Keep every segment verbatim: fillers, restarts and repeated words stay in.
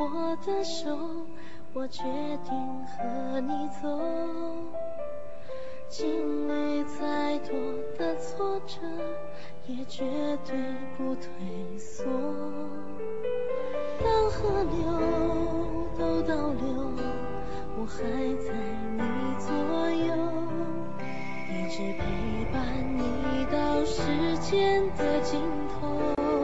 我的手，我决定和你走。经历再多的挫折，也绝对不退缩。当河流都倒流，我还在你左右，一直陪伴你到时间的尽头。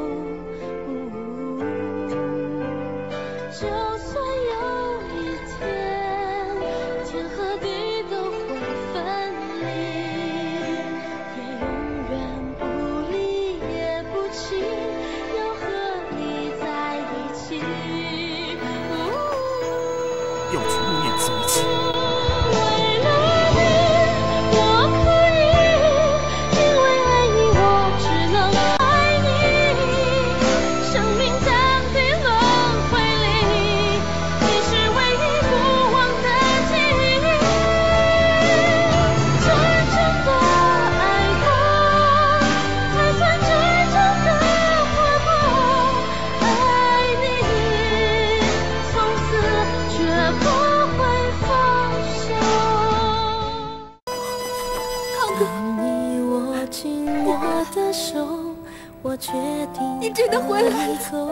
就算有一天天和地都会分离，也永远不离也不弃，要和你在一起。 要去默念在一起。 为了你，我可以，因为爱你，我只能爱你。生命降低轮回里，你是唯一不忘的记忆。真正的爱过，才算真正的活过。爱你，从此绝不会放手。当你握紧我的手，我决定你真的回来了。 走。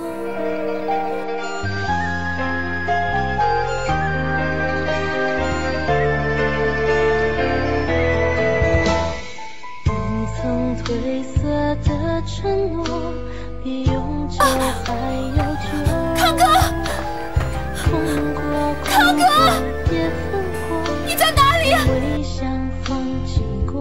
不曾褪色的承诺，比永久还要久。 康哥， 痛过， 康哥， 也恨过， 你在哪里？ 未想放弃过。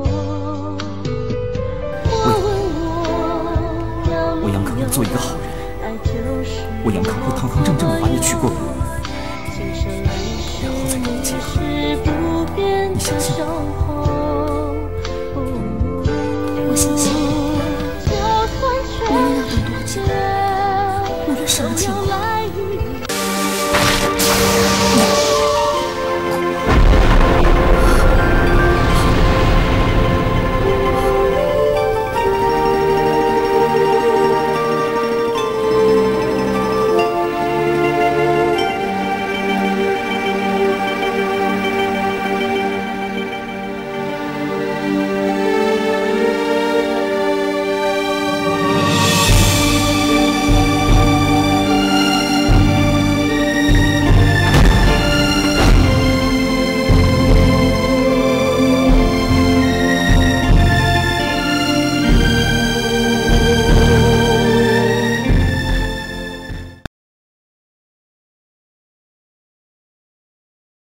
我问我要我杨康要做一个好人，我杨康会堂堂正正的把你娶过门，然后再跟你结婚。你相信我？